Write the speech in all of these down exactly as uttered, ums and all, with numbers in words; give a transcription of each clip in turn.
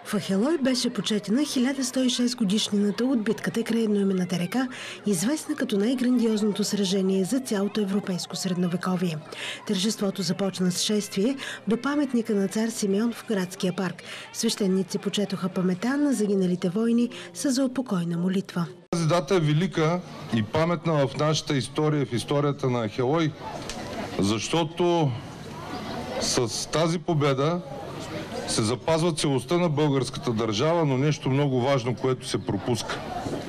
В Ахелой беше почетена хиляда сто и шест годишнината от битката край едноименната река, известна като най-грандиозното сражение за цялото европейско средновековие. Тържеството започна с шествие до паметника на цар Симеон в градския парк. Свещеници почетоха памета на загиналите войни с заупокойна молитва. Тази дата е велика и паметна в нашата история, в историята на Ахелой, защото с тази победа се запазва целостта на българската държава, но нещо много важно, което се пропуска.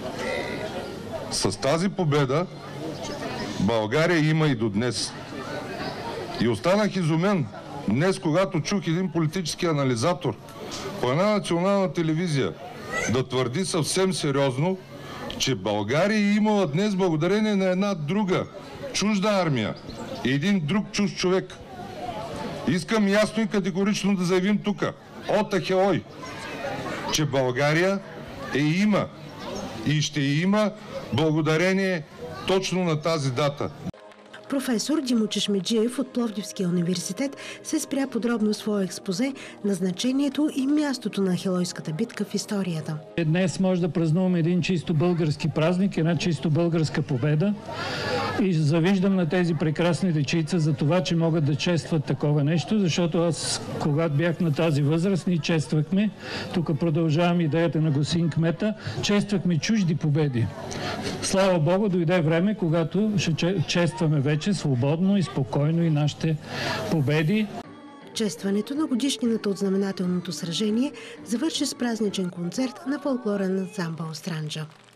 С тази победа България има и до днес. И останах изумен днес, когато чух един политически анализатор по една национална телевизия да твърди съвсем сериозно, че България е имала днес благодарение на една друга чужда армия и един друг чужд човек. Искам ясно и категорично да заявим тук, от Ахелой, че България е има и ще има благодарение точно на тази дата. Професор Димо Чешмеджиев от Пловдивския университет се спря подробно в своя експозе на значението и мястото на Ахелойската битка в историята. Днес може да празнуваме един чисто български празник, една чисто българска победа и завиждам на тези прекрасни дечица за това, че могат да честват такова нещо, защото аз, когато бях на тази възраст, ни чествахме, тук продължавам идеята на господин кмета, чествахме чужди победи. Слава Богу, дойде време, когато ще честваме вече свободно и спокойно и нашите победи. Честването на годишнината от знаменателното сражение завърши с празничен концерт на фолклорен ансамбъл Странджа.